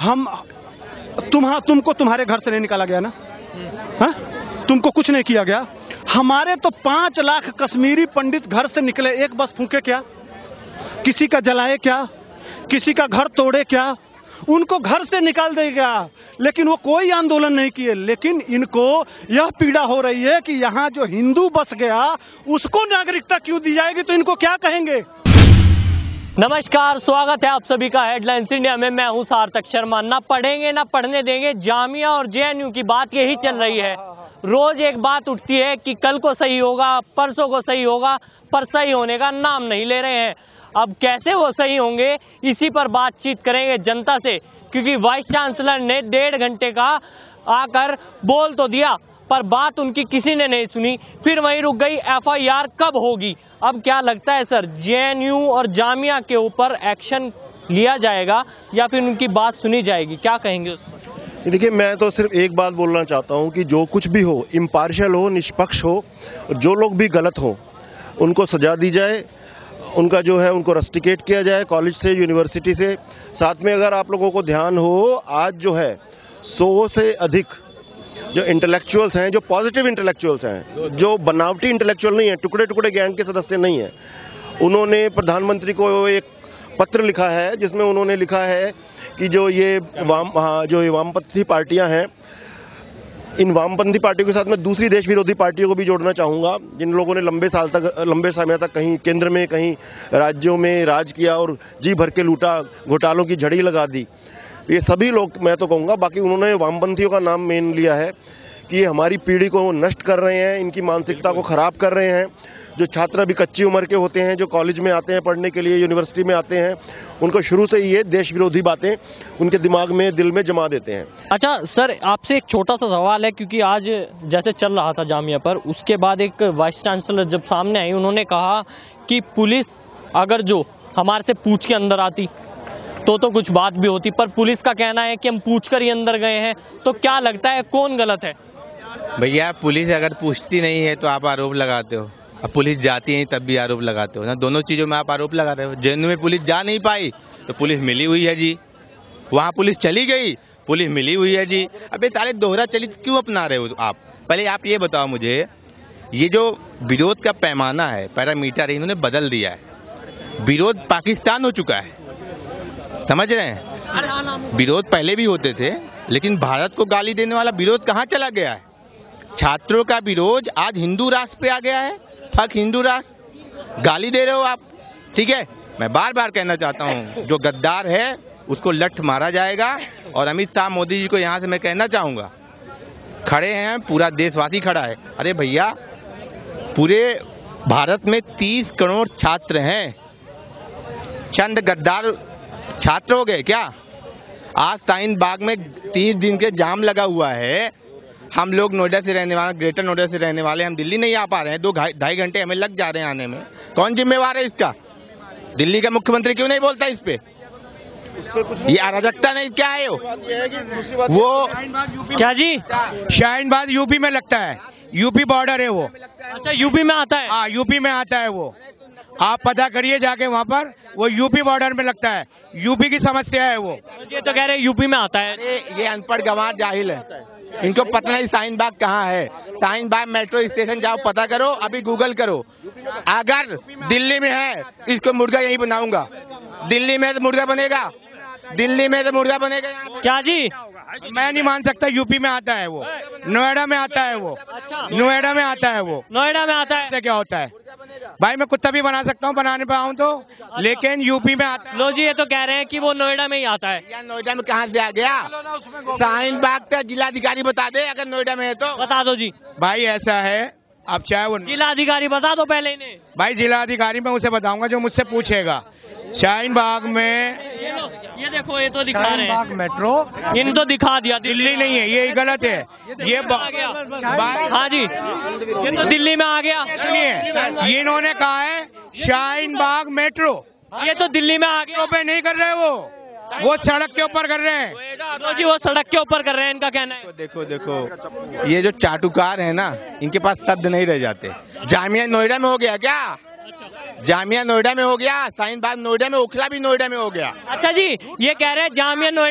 तुमको तुम्हारे घर से नहीं निकाला गया ना? हाँ, तुमको कुछ नहीं किया गया। हमारे तो 5 लाख कश्मीरी पंडित घर से निकले, एक बस फूके क्या? किसी का जलाए क्या? किसी का घर तोड़े क्या? उनको घर से निकाल देगा, लेकिन वो कोई आंदोलन नहीं किए। लेकिन इनको यह पीड़ा हो रही है कि यहाँ जो हिंदू बस गया उसको नागरिकता क्यों दी जाएगी, तो इनको क्या कहेंगे? नमस्कार, स्वागत है आप सभी का हेडलाइंस इंडिया में। मैं हूं सार्थक शर्मा। ना पढ़ेंगे ना पढ़ने देंगे, जामिया और जेएनयू की बात यही चल रही है। रोज एक बात उठती है कि कल को सही होगा, परसों को सही होगा, पर सही होने का नाम नहीं ले रहे हैं। अब कैसे वो सही होंगे, इसी पर बातचीत करेंगे जनता से, क्योंकि वाइस चांसलर ने 1.5 घंटे का आकर बोल तो दिया, पर बात उनकी किसी ने नहीं सुनी। फिर वहीं रुक गई। एफआईआर कब होगी? अब क्या लगता है सर, जेएनयू और जामिया के ऊपर एक्शन लिया जाएगा या फिर उनकी बात सुनी जाएगी? क्या कहेंगे उस पर? देखिए, मैं तो सिर्फ एक बात बोलना चाहता हूं कि जो कुछ भी हो, इम्पार्शियल हो, निष्पक्ष हो, जो लोग भी गलत हो उनको सजा दी जाए, उनका जो है उनको रस्टिकेट किया जाए कॉलेज से, यूनिवर्सिटी से। साथ में अगर आप लोगों को ध्यान हो, आज जो है 100 से अधिक जो इंटेलेक्चुअल्स हैं, जो पॉजिटिव इंटेलेक्चुअल्स हैं, जो बनावटी इंटेलेक्चुअल नहीं है, टुकड़े टुकड़े गैंग के सदस्य नहीं हैं, उन्होंने प्रधानमंत्री को एक पत्र लिखा है जिसमें उन्होंने लिखा है कि जो ये वामपंथी पार्टियां हैं, इन वामपंथी पार्टियों के साथ मैं दूसरी देश विरोधी पार्टियों को भी जोड़ना चाहूँगा, जिन लोगों ने लंबे समय तक कहीं केंद्र में, कहीं राज्यों में राज किया और जी भर के लूटा, घोटालों की झड़ी लगा दी। ये सभी लोग, मैं तो कहूँगा, बाकी उन्होंने वामपंथियों का नाम मेन लिया है कि ये हमारी पीढ़ी को नष्ट कर रहे हैं, इनकी मानसिकता को ख़राब कर रहे हैं। जो छात्र अभी कच्ची उम्र के होते हैं, जो कॉलेज में आते हैं पढ़ने के लिए, यूनिवर्सिटी में आते हैं, उनको शुरू से ही ये देश विरोधी बातें उनके दिमाग में, दिल में जमा देते हैं। अच्छा सर, आपसे एक छोटा सा सवाल है, क्योंकि आज जैसे चल रहा था जामिया पर, उसके बाद एक वाइस चांसलर जब सामने आई, उन्होंने कहा कि पुलिस अगर जो हमारे से पूछ के अंदर आती तो कुछ बात भी होती, पर पुलिस का कहना है कि हम पूछ कर ही अंदर गए हैं। तो क्या लगता है कौन गलत है? भैया, पुलिस अगर पूछती नहीं है तो आप आरोप लगाते हो, अब पुलिस जाती है तब भी आरोप लगाते हो ना। दोनों चीज़ों में आप आरोप लगा रहे हो। जेएनयू में पुलिस जा नहीं पाई तो पुलिस मिली हुई है जी, वहाँ पुलिस चली गई, पुलिस मिली हुई है जी। अबे साले दोहरा चलित क्यों अपना रहे हो आप? पहले आप ये बताओ मुझे, ये जो विरोध का पैमाना है, पैरामीटर है, इन्होंने बदल दिया है। विरोध पाकिस्तान हो चुका है, समझ रहे हैं? विरोध पहले भी होते थे, लेकिन भारत को गाली देने वाला विरोध कहाँ चला गया है? छात्रों का विरोध आज हिंदू राष्ट्र पे आ गया है। फक हिंदू राष्ट्र, गाली दे रहे हो आप, ठीक है? मैं बार बार कहना चाहता हूँ, जो गद्दार है उसको लठ मारा जाएगा। और अमित शाह, मोदी जी को यहाँ से मैं कहना चाहूँगा, खड़े हैं, पूरा देशवासी खड़ा है। अरे भैया, पूरे भारत में 30 करोड़ छात्र हैं, चंद गद्दार छात्र हो गए क्या? आज साइन बाग में 30 दिन के जाम लगा हुआ है। हम लोग नोएडा से रहने वाले, ग्रेटर नोएडा से रहने वाले, हम दिल्ली नहीं आ पा रहे हैं। 2-2.5 घंटे हमें लग जा रहे हैं आने में। कौन जिम्मेवार है इसका? दिल्ली का मुख्यमंत्री क्यों नहीं बोलता इस पे? ये अराजकता नहीं क्या है? वो क्या जी? शाहीन बाग यूपी में लगता है, यूपी बॉर्डर है वो। अच्छा, यूपी में आता है? हाँ, यूपी में आता है वो। आप पता करिए जाके वहाँ पर, वो यूपी बॉर्डर में लगता है। यूपी की समस्या है वो। ये तो कह रहे हैं यूपी में आता है। ये अनपढ़ गंवार जाहिल है, इनको पता नहीं शाहीन बाग कहाँ है। शाहीन बाग मेट्रो स्टेशन जाओ, पता करो, अभी गूगल करो। अगर दिल्ली में है, इसको मुर्गा यहीं बनाऊंगा। दिल्ली में तो मुर्गा बनेगा, दिल्ली में तो मुर्गा बनेगा। क्या जी? मैं नहीं मान सकता, यूपी में आता है वो, नोएडा में आता है वो। नोएडा में आता है वो। नोएडा में आता है? इससे क्या होता है भाई? मैं कुत्ता भी बना सकता हूँ, बनाने पाऊँ तो, लेकिन यूपी में आता है। लो जी, ये तो कह रहे हैं कि वो नोएडा में ही आता है। या नोएडा में कहाँ से आ गया? शाहीन बाग का जिलाधिकारी बता दे, अगर नोएडा में है तो बता दो जी। भाई ऐसा है, अब चाहे वो जिलाधिकारी बता दो पहले इन्हें। भाई जिलाधिकारी मैं उसे बताऊंगा जो मुझसे पूछेगा। शाहीन बाग में, ये देखो, ये तो दिखा रहे हैं बाग मेट्रो, इन तो दिखा दिया। दिल्ली नहीं है, ये गलत है। ये हाँ जी, ये तो दिल्ली में आ गया। सुनिए, ये इन्होंने कहा है शाहीन बाग मेट्रो, ये तो दिल्ली में आ गया। पे नहीं कर रहे वो सड़क के ऊपर कर रहे हैं। तो जी वो सड़क के ऊपर कर रहे हैं, इनका कहना है। देखो, ये जो चाटुकार है ना, इनके पास शब्द नहीं रह जाते। जामिया नोएडा में हो गया क्या? जामिया नोएडा में हो गया, शाहीन बाग नोएडा में, ओखला भी नोएडा में हो गया। अच्छा जी, ये कह रहे हैं जामिया नोएडा में चला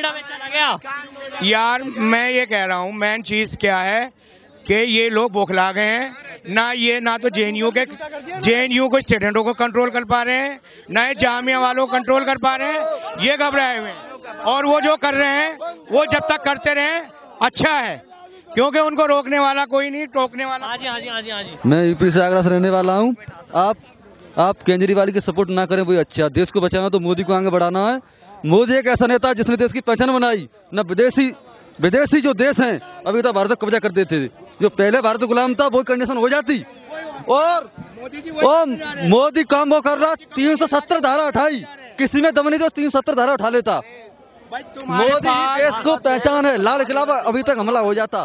गया? यार मैं ये कह रहा हूँ मेन चीज क्या है कि ये लोग बौखला गए हैं। ना तो जेएनयू को स्टूडेंटों को कंट्रोल कर पा रहे हैं, ना ये जामिया वालों को कंट्रोल कर पा रहे हैं। ये घबराए हुए हैं और वो जो कर रहे हैं वो जब तक करते रहे अच्छा है, क्योंकि उनको रोकने वाला कोई नहीं, टोकने वाला। हाँ जी, हाँ जी, हाँ जी, हाँ जी। मैं यूपी से आगरा से रहने वाला हूँ। आप केजरीवाल की सपोर्ट ना करें वही अच्छा। देश को बचाना तो मोदी को आगे बढ़ाना है। मोदी एक ऐसा नेता जिसने देश की पहचान बनाई। न विदेशी जो देश हैं अभी तो भारत को कब्जा कर देते थे। जो पहले भारत गुलाम था वो कंडीशन हो जाती। और मोदी काम वो कर रहा 370 धारा उठाई, किसी में दम नहीं तो 370 धारा उठा लेता। मोदी देश को पहचान है। लाल किला अभी तक हमला हो जाता,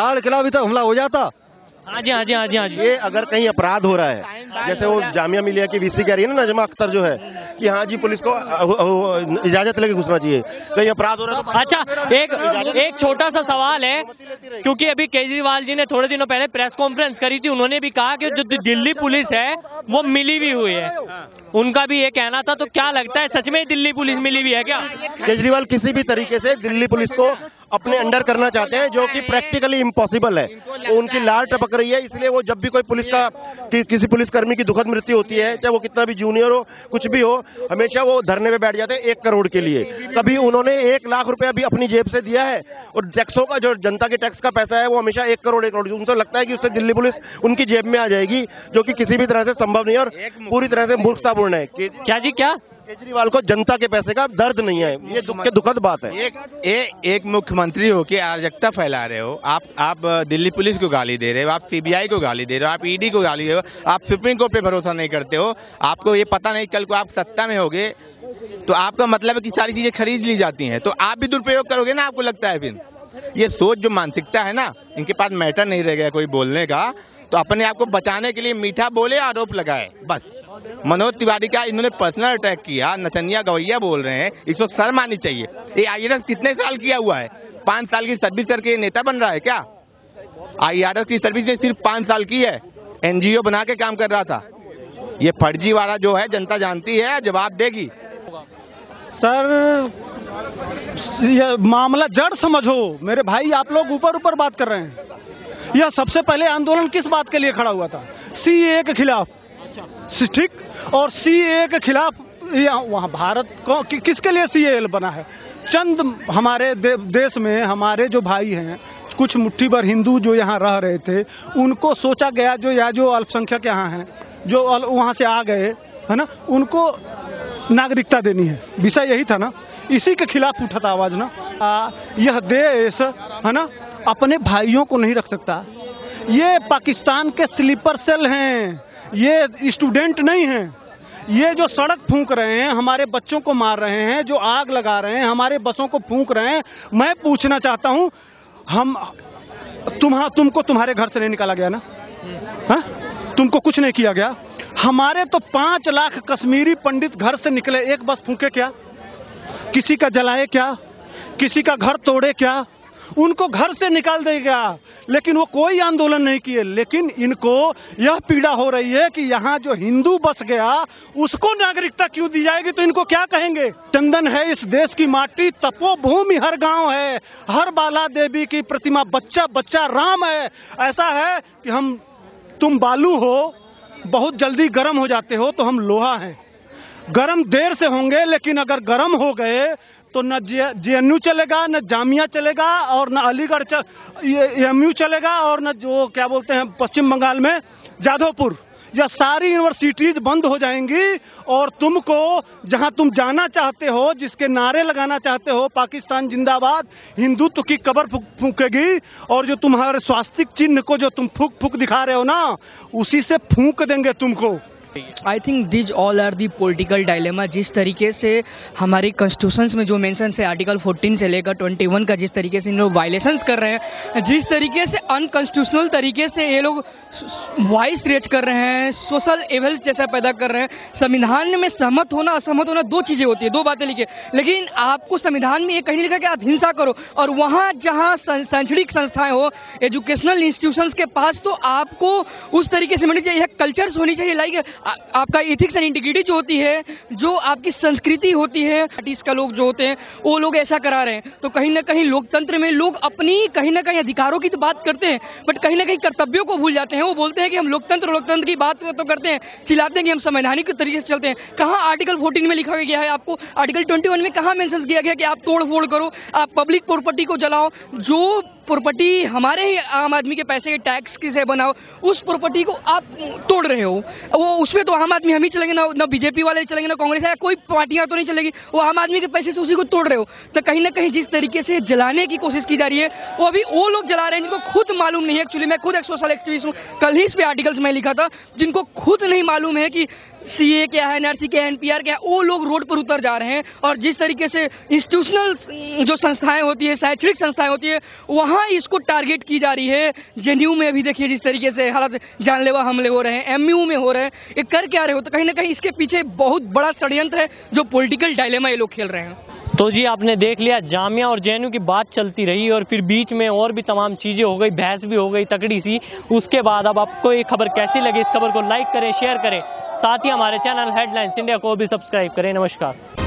हाँ जी, हाँ जी, हाँ जी, हाँ जी। ये अगर कहीं अपराध हो रहा है, जैसे वो जामिया मिलिया की वीसी कह रही है ना नजमा अख्तर जो है कि हाँ जी पुलिस को इजाजत लेके घुसना चाहिए, कहीं अपराध हो रहा है तो अच्छा, एक छोटा सा सवाल है, क्योंकि अभी केजरीवाल जी ने थोड़े दिनों पहले प्रेस कॉन्फ्रेंस करी थी। उन्होंने भी कहा कि जो दिल्ली पुलिस है वो मिली हुई हुई है, उनका भी ये कहना था। तो क्या लगता है सच में दिल्ली पुलिस मिली हुई है क्या? केजरीवाल किसी भी तरीके से दिल्ली पुलिस को अपने अंडर करना चाहते हैं, जो कि प्रैक्टिकली इम्पॉसिबल है। उनकी लार टपक रही है, इसलिए वो जब भी कोई किसी पुलिसकर्मी की दुखद मृत्यु होती है, चाहे वो कितना भी जूनियर हो, कुछ भी हो, हमेशा वो धरने पे बैठ जाते हैं 1 करोड़ के लिए। कभी उन्होंने 1 लाख रुपया भी अपनी जेब से दिया है, और टैक्सों का जो जनता के टैक्स का पैसा है वो हमेशा 1 करोड़ उनसे लगता है कि उससे दिल्ली पुलिस उनकी जेब में आ जाएगी, जो कि किसी भी तरह से संभव नहीं है और पूरी तरह से मूर्खतापूर्ण है। क्या जी, क्या केजरीवाल को जनता के पैसे का दर्द नहीं है, ये दुखद बात है। एक मुख्यमंत्री हो के अराजकता फैला रहे हो आप दिल्ली पुलिस को गाली दे रहे हो, आप सीबीआई को गाली दे रहे हो, आप ईडी को गाली दे रहे हो, आप सुप्रीम कोर्ट पे भरोसा नहीं करते हो। आपको ये पता नहीं कल को आप सत्ता में होगे तो आपका मतलब है कि सारी चीजें खरीद ली जाती हैं, तो आप भी दुरुपयोग करोगे ना, आपको लगता है। फिर ये सोच जो मानसिकता है ना, इनके पास मैटर नहीं रह गया कोई बोलने का, तो अपने आप को बचाने के लिए मीठा बोले, आरोप लगाए बस। मनोज तिवारी का इन्होंने पर्सनल अटैक किया, नचनिया गवैया बोल रहे हैं, इसको शर्म आनी चाहिए। ये IRS कितने साल किया हुआ है? 5 साल की सर्विस करके नेता बन रहा है क्या? IRS की सर्विस ने सिर्फ 5 साल की है, NGO बना के काम कर रहा था। ये फर्जी वाला जो है जनता जानती है, जवाब देगी। सर ये मामला जड़ समझो मेरे भाई, आप लोग ऊपर बात कर रहे हैं। यह सबसे पहले आंदोलन किस बात के लिए खड़ा हुआ था? CAA के खिलाफ, ठीक। और CAA के खिलाफ वहाँ भारत को किसके लिए CAA बना है? चंद हमारे देश में हमारे जो भाई हैं, कुछ मुट्ठी भर हिंदू जो यहाँ रह रहे थे, उनको सोचा गया जो अल्पसंख्यक यहाँ हैं, जो वहाँ से आ गए है ना, उनको नागरिकता देनी है। विषय यही था ना, इसी के खिलाफ उठा था आवाज ना। यह देश है ना अपने भाइयों को नहीं रख सकता। ये पाकिस्तान के स्लीपर सेल हैं, ये स्टूडेंट नहीं हैं। ये जो सड़क फूंक रहे हैं, हमारे बच्चों को मार रहे हैं, जो आग लगा रहे हैं, हमारे बसों को फूंक रहे हैं। मैं पूछना चाहता हूं, तुमको तुम्हारे घर से नहीं निकाला गया ना? हाँ, तुमको कुछ नहीं किया गया। हमारे तो 5 लाख कश्मीरी पंडित घर से निकले, एक बस फूंके क्या? किसी का जलाए क्या? किसी का घर तोड़े क्या? उनको घर से निकाल देगा, लेकिन वो कोई आंदोलन नहीं किए। लेकिन इनको यह पीड़ा हो रही है कि यहाँ जो हिंदू बस गया उसको नागरिकता क्यों दी जाएगी, तो इनको क्या कहेंगे? चंदन है इस देश की माटी, तपोभूमि हर गांव है, हर बाला देवी की प्रतिमा, बच्चा बच्चा राम है। ऐसा है कि तुम बालू हो, बहुत जल्दी गर्म हो जाते हो, तो हम लोहा हैं। गर्म देर से होंगे, लेकिन अगर गर्म हो गए तो न JNU चलेगा, न जामिया चलेगा, और न अलीगढ़ MU चलेगा, और न जो क्या बोलते हैं पश्चिम बंगाल में जाधवपुर। यह सारी यूनिवर्सिटीज बंद हो जाएंगी, और तुमको जहां तुम जाना चाहते हो, जिसके नारे लगाना चाहते हो, पाकिस्तान जिंदाबाद, हिंदुत्व की कब्र फूकेगी, और जो तुम्हारे स्वास्तिक चिन्ह को जो तुम फूक दिखा रहे हो ना, उसी से फूंक देंगे तुमको। I think these all are the political dilemma. जिस तरीके से हमारे कॉन्स्टिट्यूशंस में जो मेंशन है आर्टिकल 14 से लेकर 21 का, जिस तरीके से इन लोग वायलेशंस कर रहे हैं, जिस तरीके से अनकॉन्स्टिट्यूशनल तरीके से ये लोग वॉइस रेज कर रहे हैं, सोशल एवल्स जैसा पैदा कर रहे हैं। संविधान में सहमत होना असहमत होना 2 चीज़ें होती है, 2 बातें लिखी, लेकिन आपको संविधान में ये कहीं नहीं लिखा कि आप हिंसा करो। और वहाँ जहाँ शैक्षणिक संस्थाएं हो, एजुकेशनल इंस्टीट्यूशंस के पास, तो आपको उस तरीके से मिलनी चाहिए, कल्चर्स होनी चाहिए। लाइक आपका इथिक्स एंड इंटीग्रिटी जो होती है, जो आपकी संस्कृति होती है, आर्टिस्ट का लोग जो होते हैं वो लोग ऐसा करा रहे हैं। तो कहीं ना कहीं लोकतंत्र में लोग अपनी कहीं ना कहीं अधिकारों की तो बात करते हैं, बट कहीं ना कहीं कर्तव्यों को भूल जाते हैं। वो बोलते हैं कि हम लोकतंत्र की बात तो करते हैं, चिल्लाते हैं कि हम संवैधानिक तरीके से चलते हैं। कहाँ आर्टिकल 14 में लिखा गया है? आपको आर्टिकल 21 में कहाँ मेंशन किया गया कि आप तोड़ फोड़ करो, आप पब्लिक प्रॉपर्टी को जलाओ? जो प्रॉपर्टी हमारे ही आम आदमी के पैसे के टैक्स से बनाओ, उस प्रॉपर्टी को आप तोड़ रहे हो। वो उसमें तो आम आदमी हम ही चलेंगे ना बीजेपी वाले चलेंगे, ना कांग्रेस या कोई पार्टियां तो नहीं चलेगी। वो आम आदमी के पैसे से उसी को तोड़ रहे हो। तो कहीं ना कहीं जिस तरीके से जलाने की कोशिश की जा रही है, वो अभी वो लोग जला रहे हैं जिनको खुद मालूम नहीं है। एक्चुअली मैं खुद एक सोशल एक्टिविस्ट हूँ, कल ही इस पे आर्टिकल्स में लिखा था, जिनको खुद नहीं मालूम है कि सीए क्या है, एनआरसी क्या है, एनपीआर क्या है, वो लोग रोड पर उतर जा रहे हैं। और जिस तरीके से इंस्टीट्यूशनल जो संस्थाएं होती है, शैक्षणिक संस्थाएं होती है, वहाँ इसको टारगेट की जा रही है। जेएनयू में अभी देखिए जिस तरीके से हालत, जानलेवा हमले हो रहे हैं, एमयू में हो रहे हैं, ये कर क्या रहे हो? तो कहीं ना कहीं इसके पीछे बहुत बड़ा षड्यंत्र है, जो पॉलिटिकल डायलेमा ये लोग खेल रहे हैं। तो जी आपने देख लिया, जामिया और जेएनयू की बात चलती रही और फिर बीच में और भी तमाम चीज़ें हो गई, बहस भी हो गई तगड़ी सी। उसके बाद अब आपको ये खबर कैसी लगी? इस खबर को लाइक करें, शेयर करें, साथ ही हमारे चैनल हेडलाइंस इंडिया को भी सब्सक्राइब करें। नमस्कार।